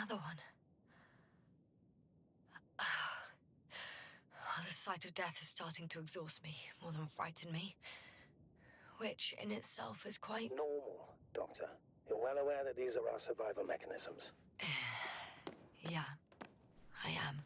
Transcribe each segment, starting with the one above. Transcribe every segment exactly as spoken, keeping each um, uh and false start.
another one. Oh, the sight of death is starting to exhaust me more than frighten me. Which, in itself, is quite... normal, Doctor. You're well aware that these are our survival mechanisms. Yeah, I am.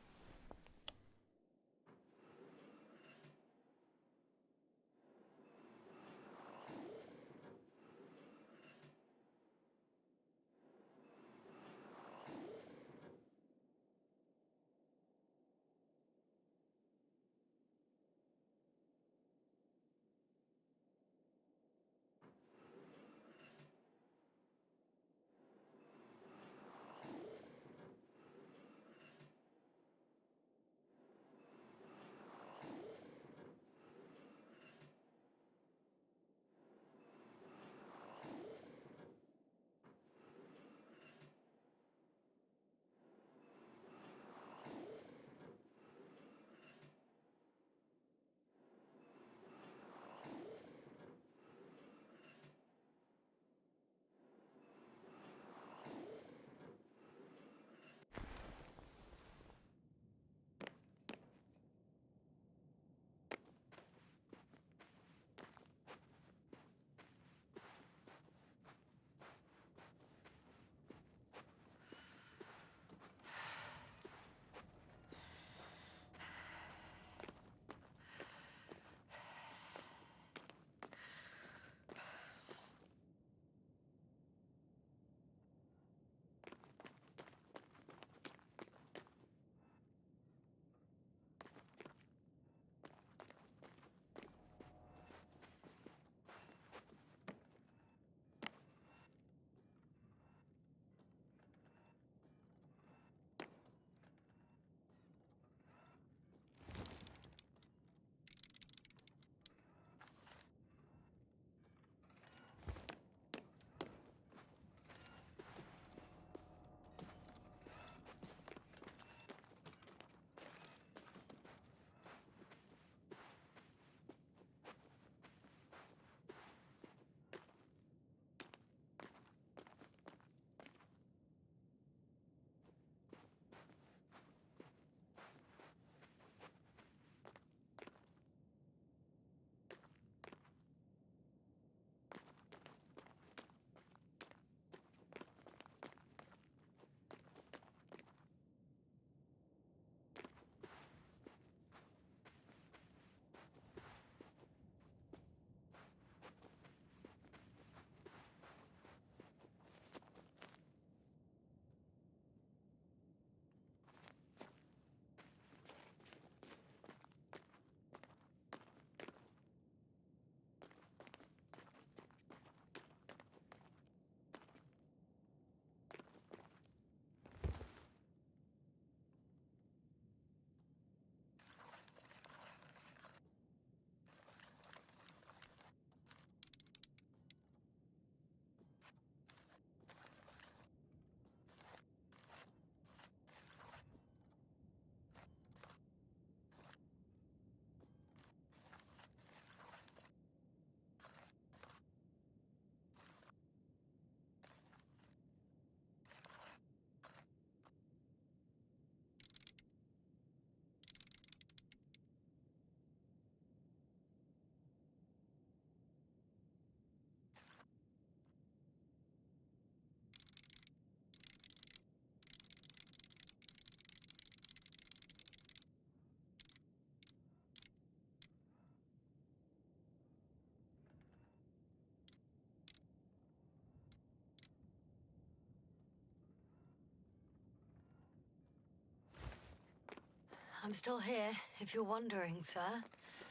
I'm still here, if you're wondering, sir.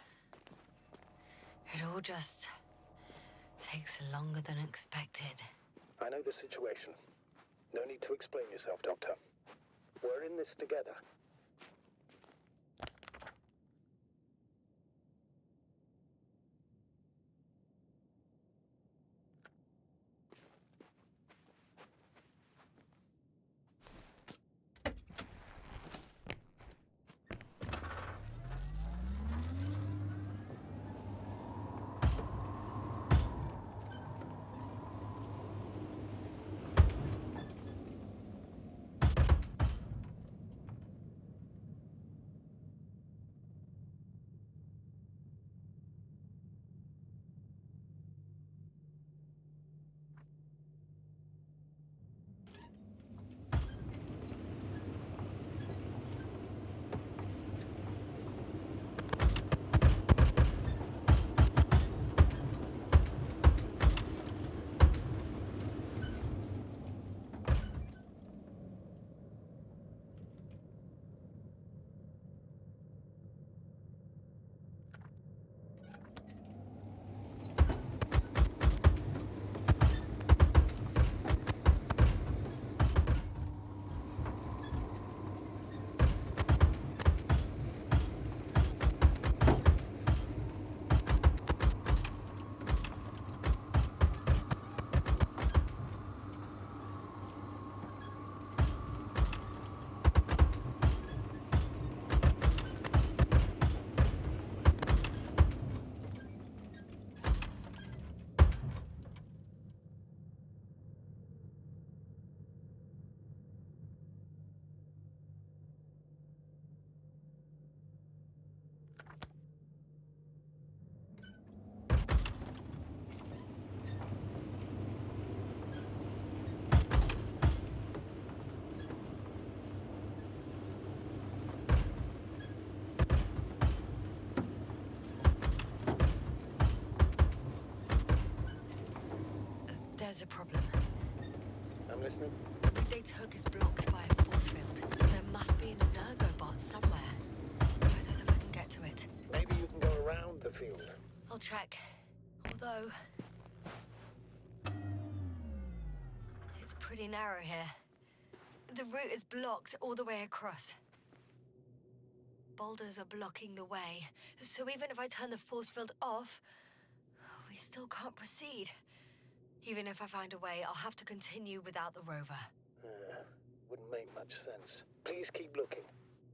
It all just takes longer than expected. I know the situation. No need to explain yourself, Doctor. We're in this together. there's a problem. I'm listening. The data hook is blocked by a force field. There must be an energobot somewhere. But I don't know if I can get to it. Maybe you can go around the field. I'll check. Although... it's pretty narrow here. The route is blocked all the way across. Boulders are blocking the way, so even if I turn the force field off, we still can't proceed. Even if I find a way, I'll have to continue without the rover. Uh, wouldn't make much sense. Please keep looking.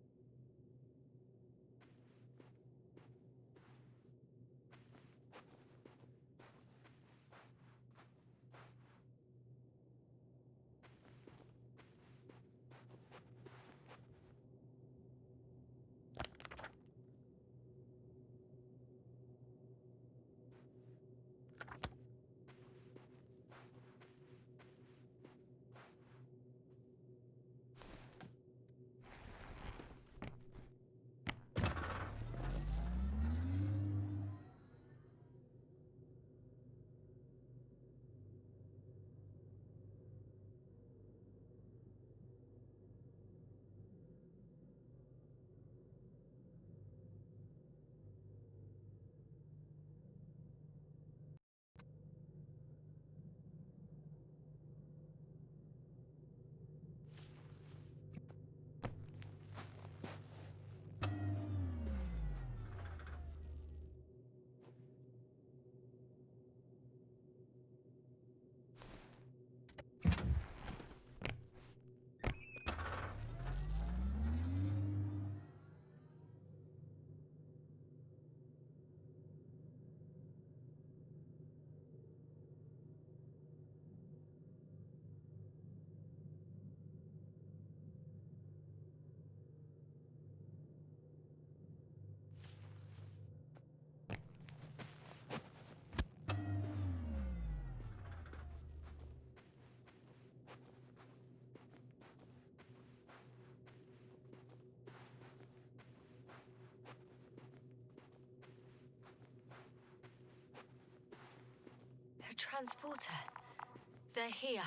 A transporter. They're here.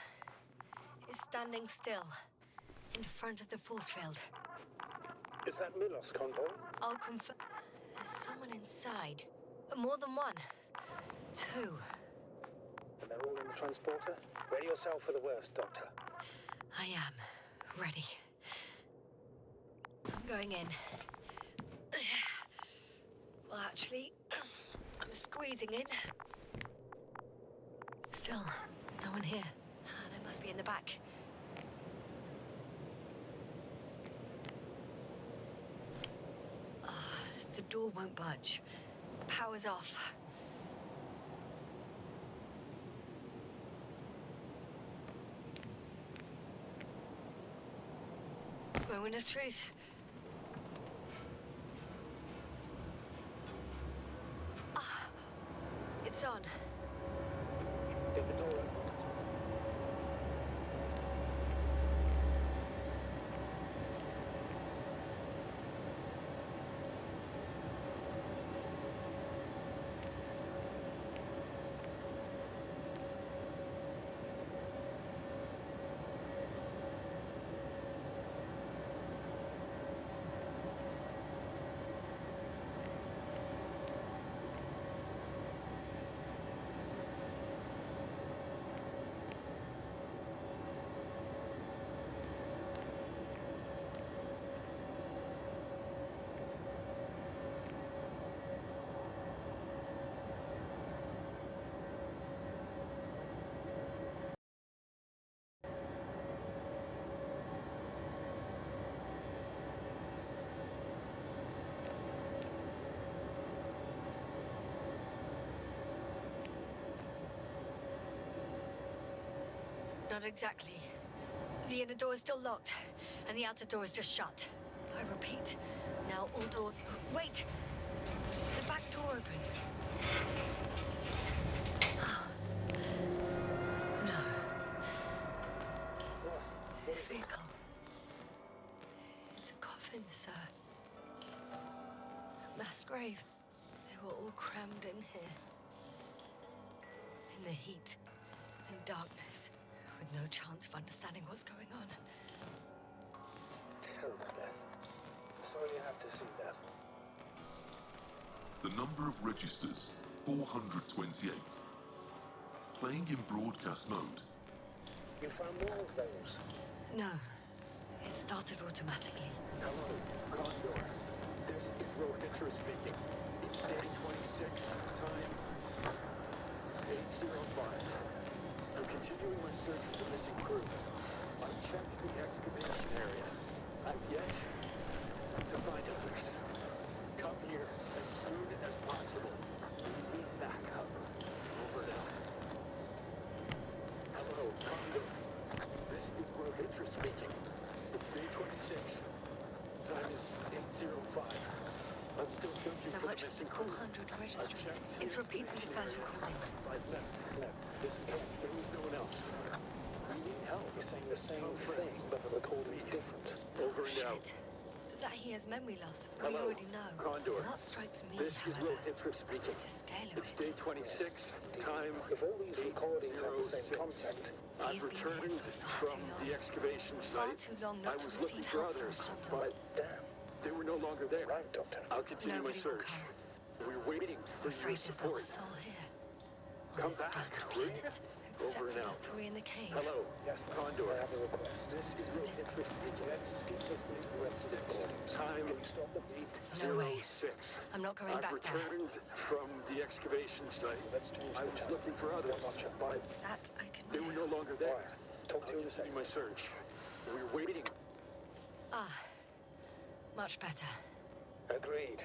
It's standing still, in front of the force field. Is that Milos convoy? I'll confirm. There's someone inside. More than one. Two. And they're all in the transporter? Ready yourself for the worst, Doctor. I am. Ready. I'm going in. Well, actually, I'm squeezing in. Still, no one here. Ah, they must be in the back. Ah, the door won't budge. Power's off. Moment of truth. Ah, it's on. Did the door open? Not exactly. The inner door is still locked, and the outer door is just shut. I repeat, now all doors... Wait! The back door opened. No. What? This vehicle. It's a coffin, sir. A mass grave. They were all crammed in here. In the heat. and darkness, with no chance of understanding what's going on. Terrible death. Sorry you have to see that. The number of registers, four hundred twenty-eight. Playing in broadcast mode. You found all of those? No. It started automatically. Hello, Condor. This is Rohitra speaking. It's day twenty-six, time eight zero five. I'm continuing my search for the missing crew. I've checked the excavation area. I've yet to find others. Come here as soon as possible. We need backup. Over now. Hello, Condor. This is Rohitra speaking. It's day twenty-six. Time is eight zero five. I'm still searching So for much the for missing four crew. hundred I've registries. checked It's repeating the first recording. Right left. No, this again. There was no one else. We need help. He's saying the same thing, but the recording's different. Over and out. Shit. That he has memory loss, we Hello, already know. Condor. What strikes me, This is however, Rohitra speaking. is the scale of It's it. day twenty-six. Time If all these recordings have the same eight oh six. content, I've He's been here returned for far from too long. the excavation Far site. too long I not to was receive looking for help from others, Condor. but damn. they were no longer there. Right, Doctor. I'll continue Nobody my will search. come. We're waiting I'm for afraid your there's not a support. soul here. On Come this back, damned will you? planet. Except Over for and the out. three in the cave. Hello, Yes, Condor. I have a request. This is Rohitra speaking. Let's keep listening to the rest of the recordings. Time Can you stop the beat? No way. zero six. I'm not going I've back there. returned from the excavation site. Let's change I the was channel. looking for others, One notch up. but That I can they do. were no longer All there. right. Talk to you in a I'll second. continue my search. We're waiting. Ah, much better. Agreed.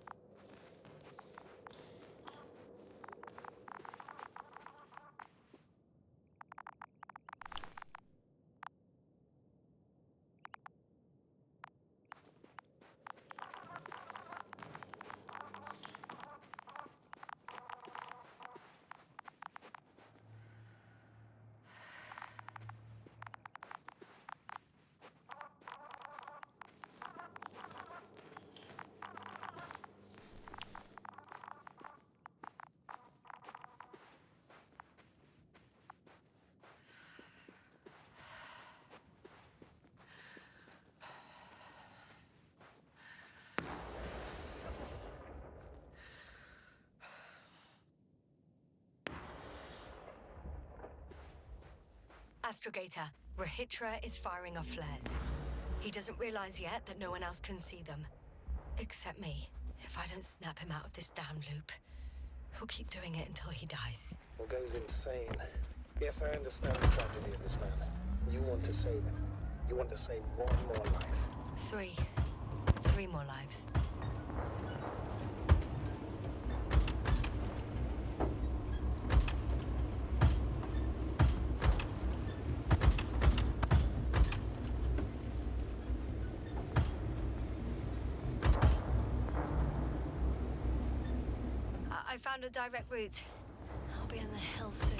Astrogator, Rohitra is firing off flares. He doesn't realize yet that no one else can see them. Except me. If I don't snap him out of this damn loop, he'll keep doing it until he dies. Or goes insane. Yes, I understand the tragedy of this man. You want to save him. You want to save one more life. Three. Three more lives. I found a direct route. I'll be in the hill soon.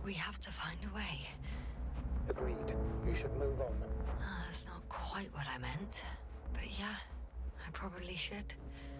We have to find a way. Agreed. You should move on. Ah, that's not quite what I meant. But yeah, I probably should.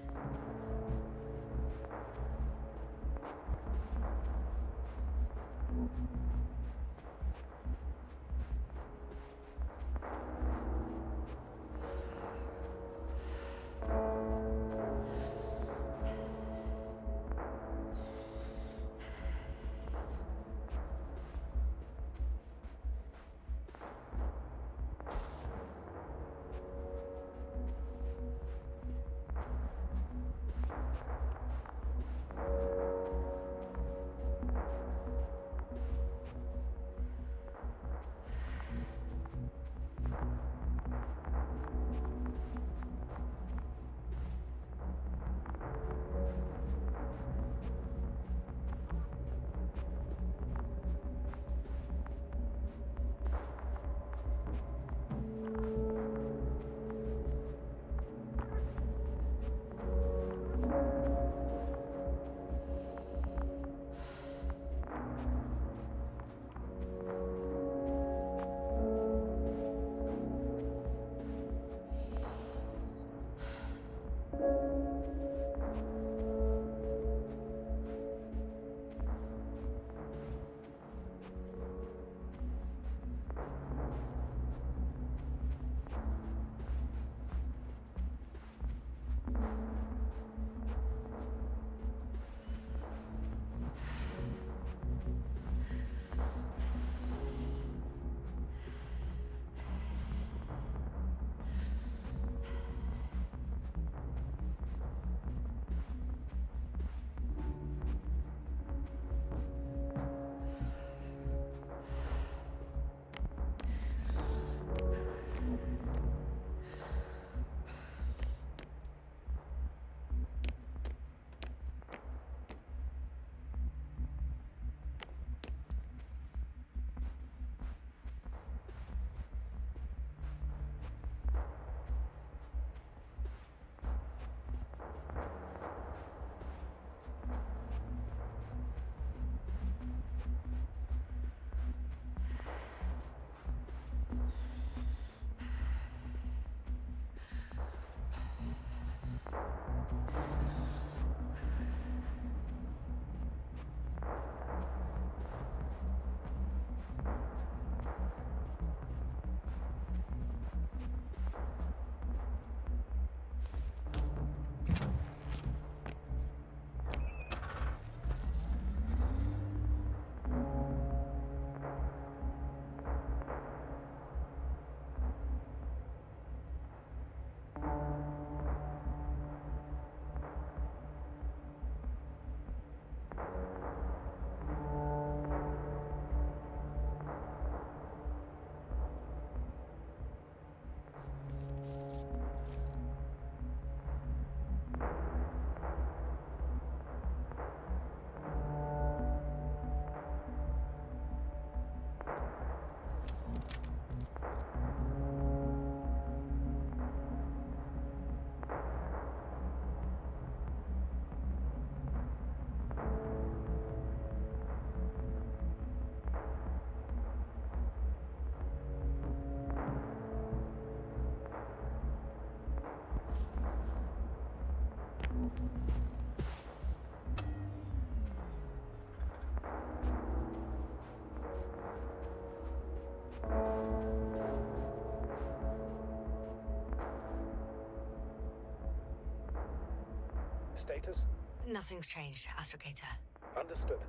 Status? Nothing's changed, Astrogator. Understood.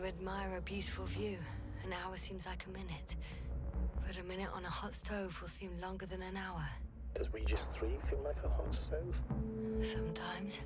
You admire a beautiful view. An hour seems like a minute. But a minute on a hot stove will seem longer than an hour. Does Regis three feel like a hot stove? Sometimes.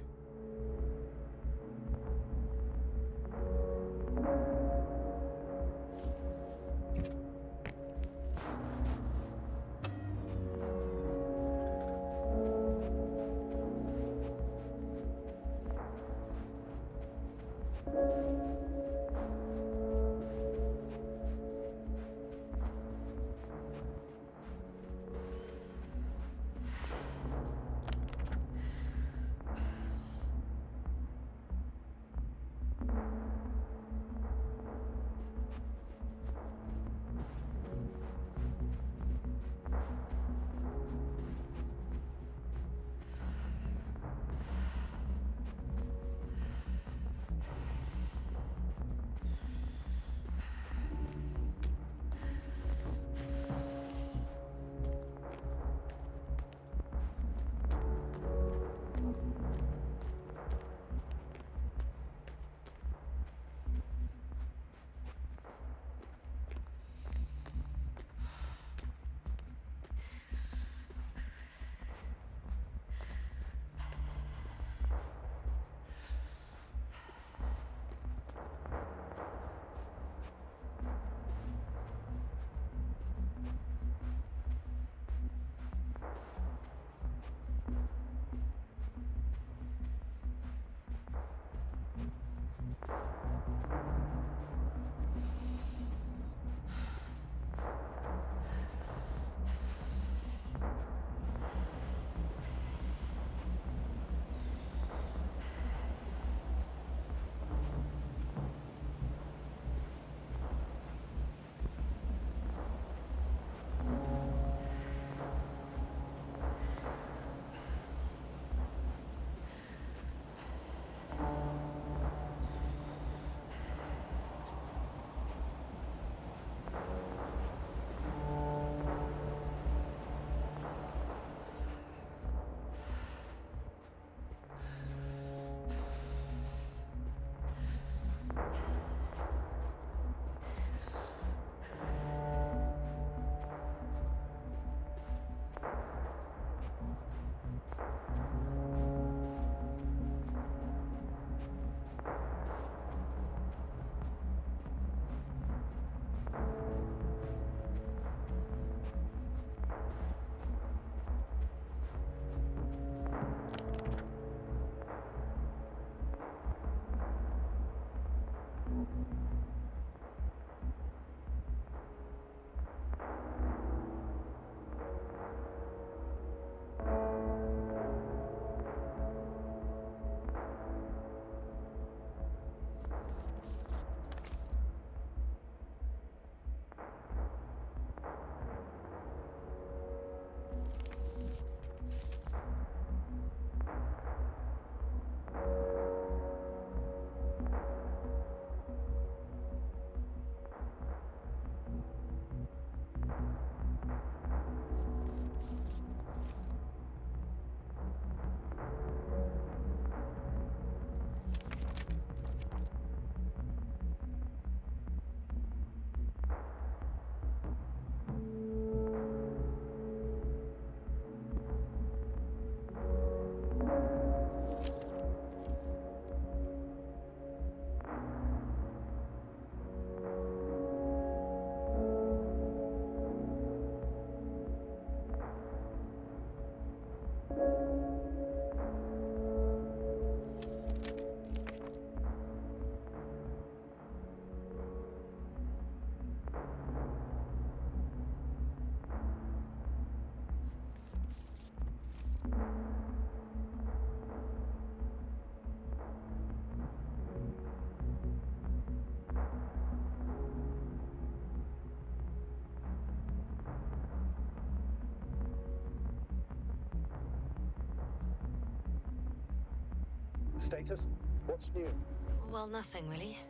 Status? What's new? Well, nothing really.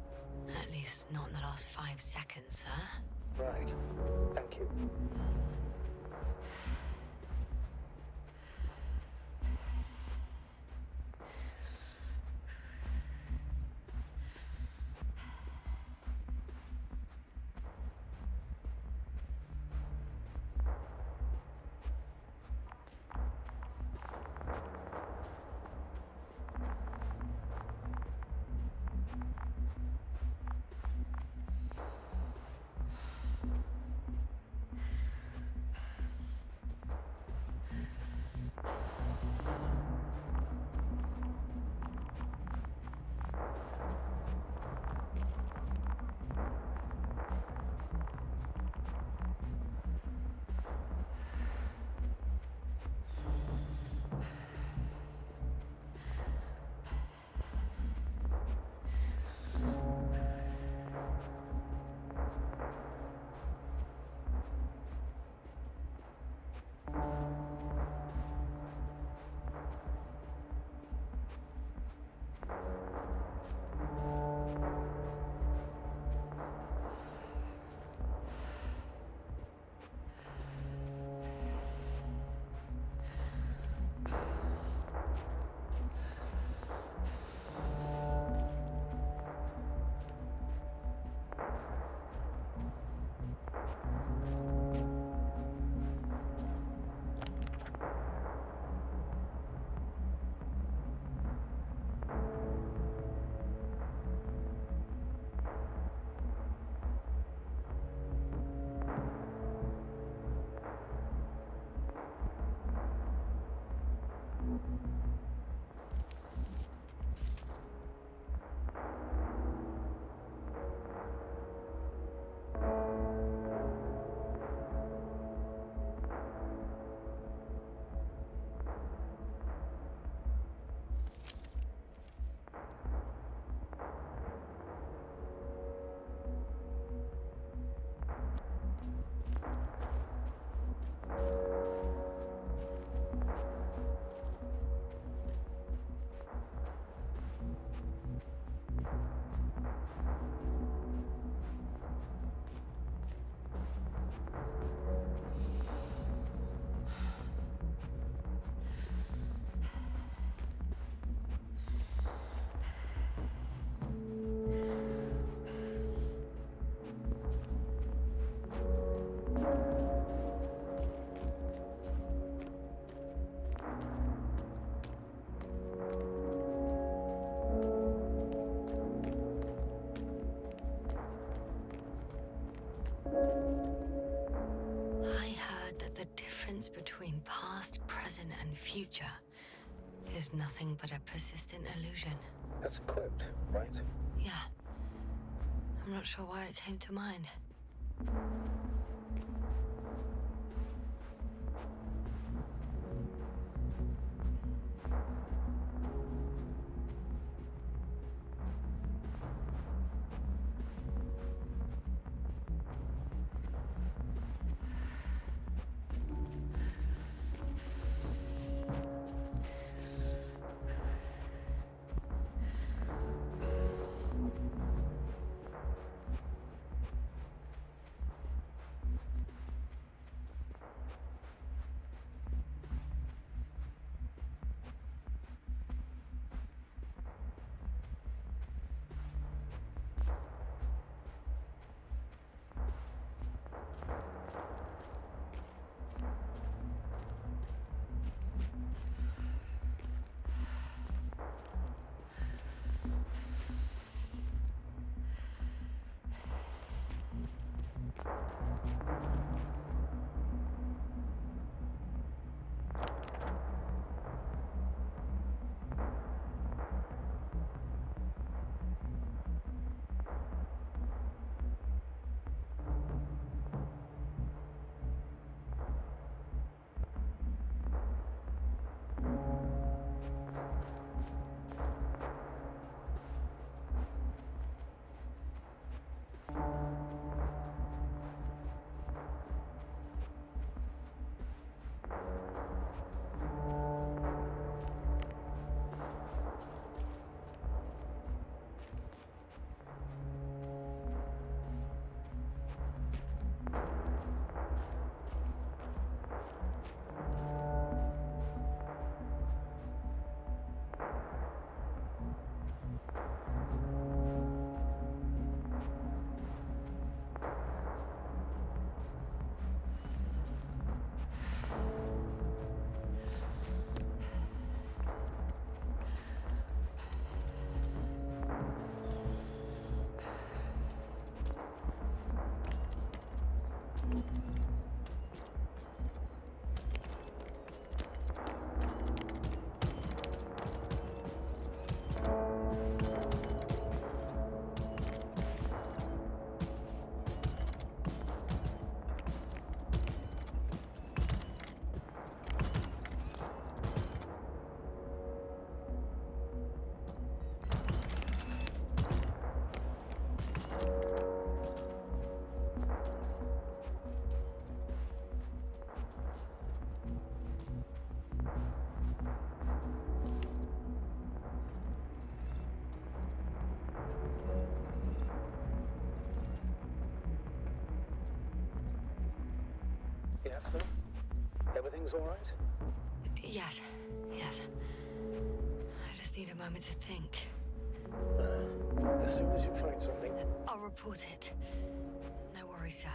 At least not in the last five seconds, sir. Right. Thank you. distance between past, present, and future is nothing but a persistent illusion. That's a quote, right? Yeah. I'm not sure why it came to mind. Yeah, so? Everything's all right? Yes, yes. I just need a moment to think. Uh, as soon as you find something... I'll report it. No worries, sir.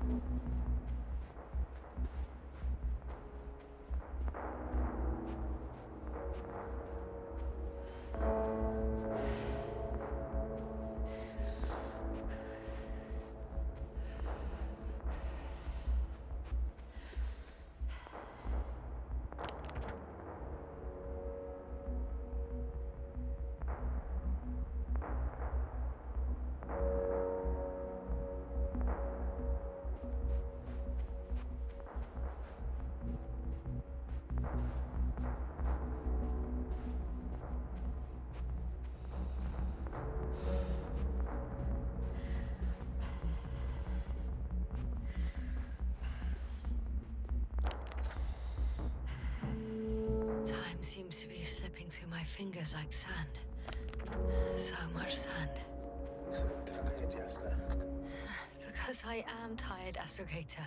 Seems to be slipping through my fingers like sand. So much sand. You seem tired, Jasna. Because I am tired, Astrogator.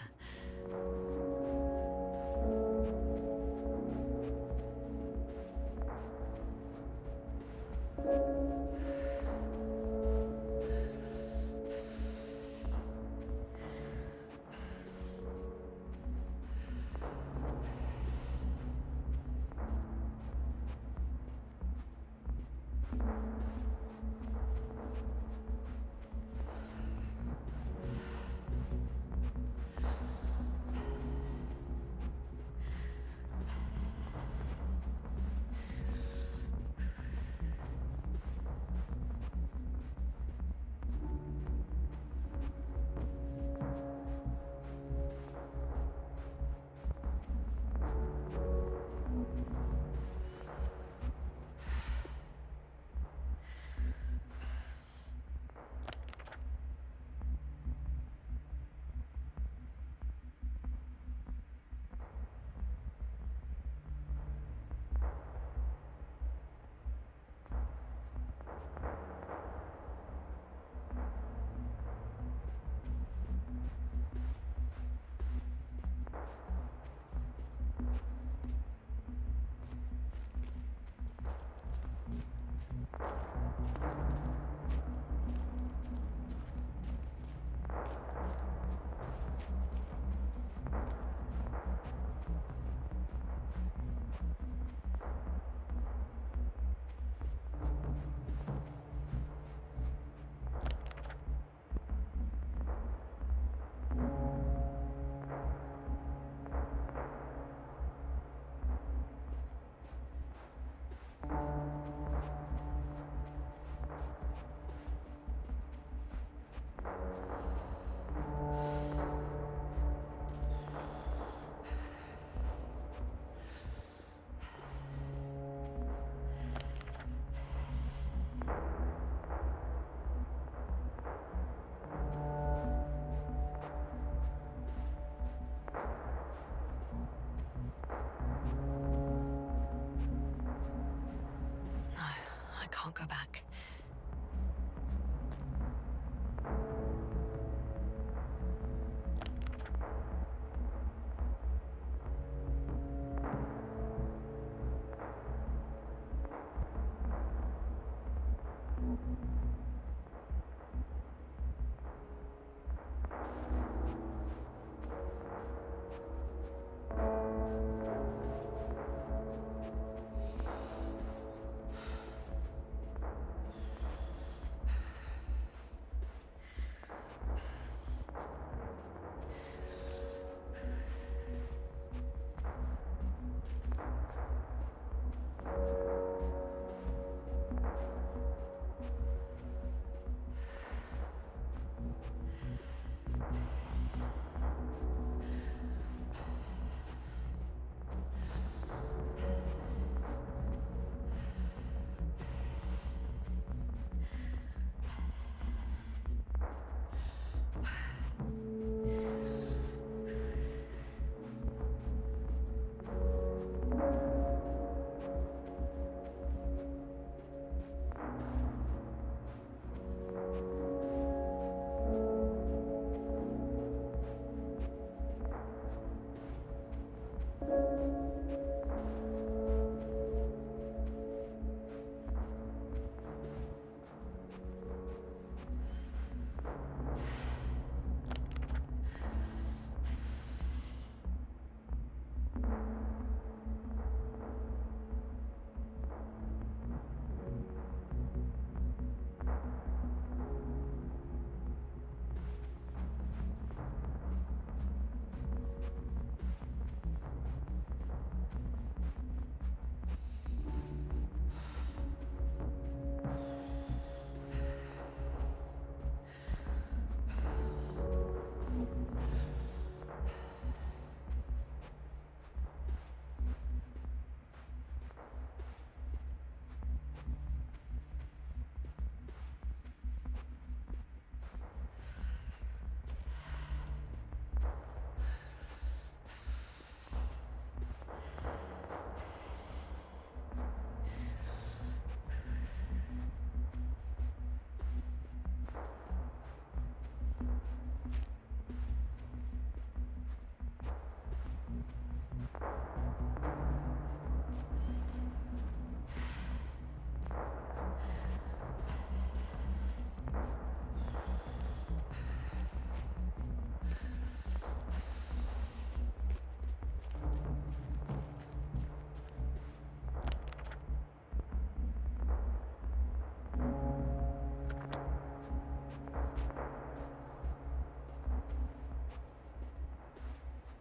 Can't go back.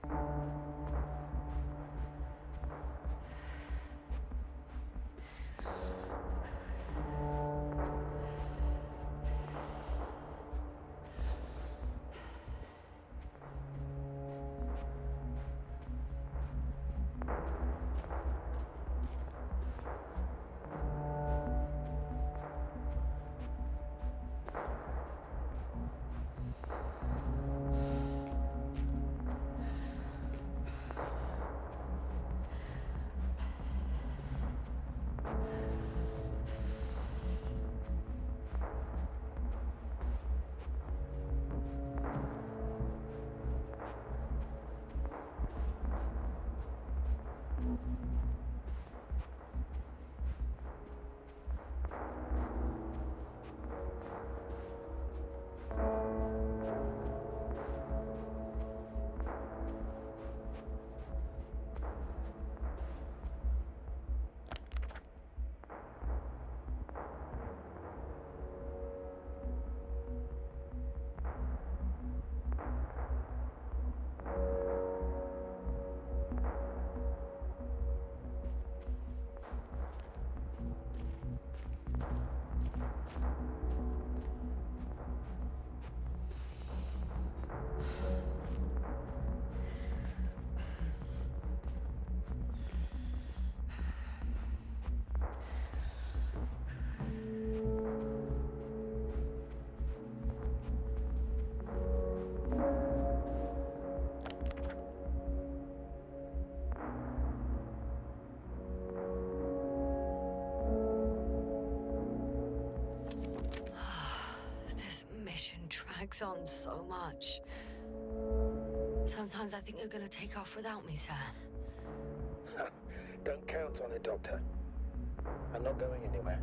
Drags on so much. Sometimes I think you're gonna take off without me, sir. Don't count on it, Doctor. I'm not going anywhere.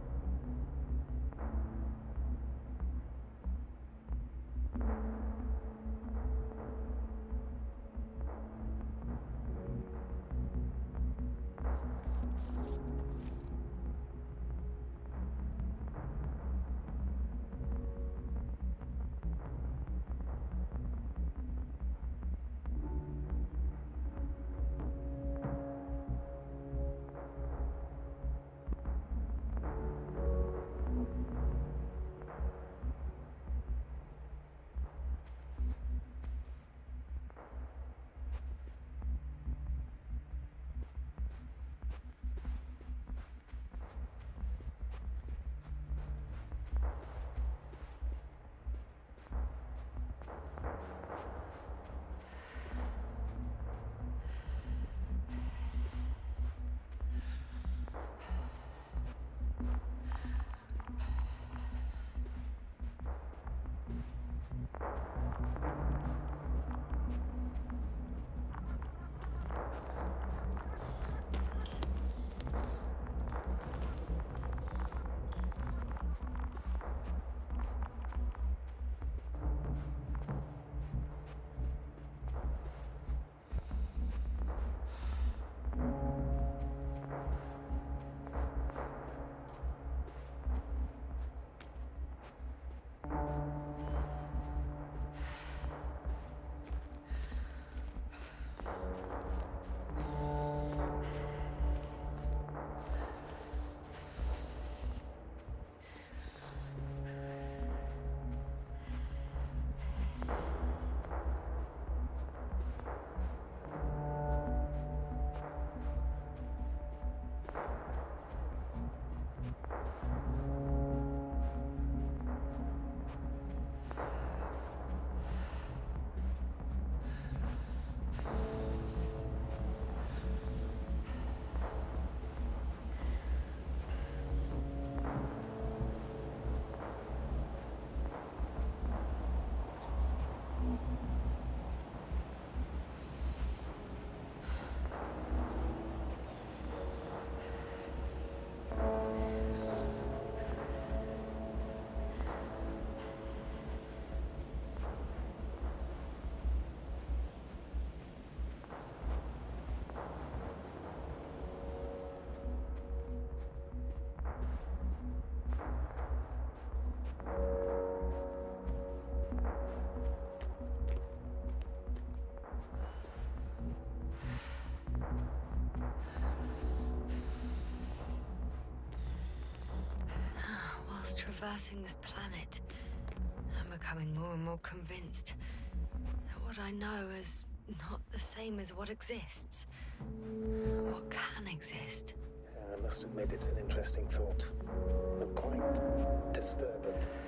traversing this planet, I'm becoming more and more convinced that what I know is not the same as what exists. What can exist. I must admit it's an interesting thought. And quite disturbing.